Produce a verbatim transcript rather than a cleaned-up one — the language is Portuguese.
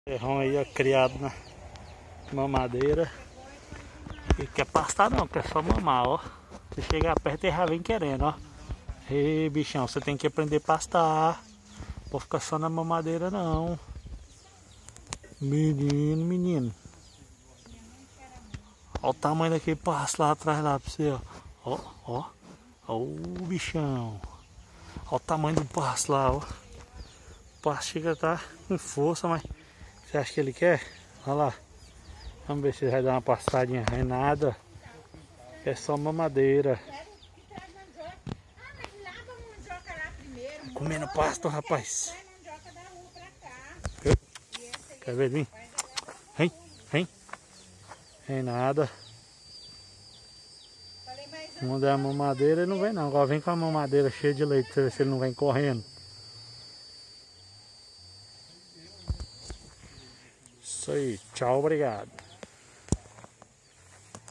Terrão aí, ó, criado na mamadeira. E quer pastar não, quer só mamar, ó. Você chegar perto e já vem querendo, ó. Ei, bichão, você tem que aprender a pastar. Não pode ficar só na mamadeira não. Menino, menino. Olha o tamanho daquele pasto lá atrás lá pra você, ó. Ó, ó. Ó o bichão. Olha o tamanho do pasto lá, ó. O pasto chega a estar com força, mas você acha que ele quer? Olha lá. Vamos ver se ele vai dar uma pastadinha. É nada. É só mamadeira. Comendo pasto, rapaz. Quer ver vir? Vem, vem. É nada. Vamos dar a mamadeira e não vem não. Agora vem com a mamadeira cheia de leite pra ver se ele não vem correndo. Isso aí. Tchau, obrigado.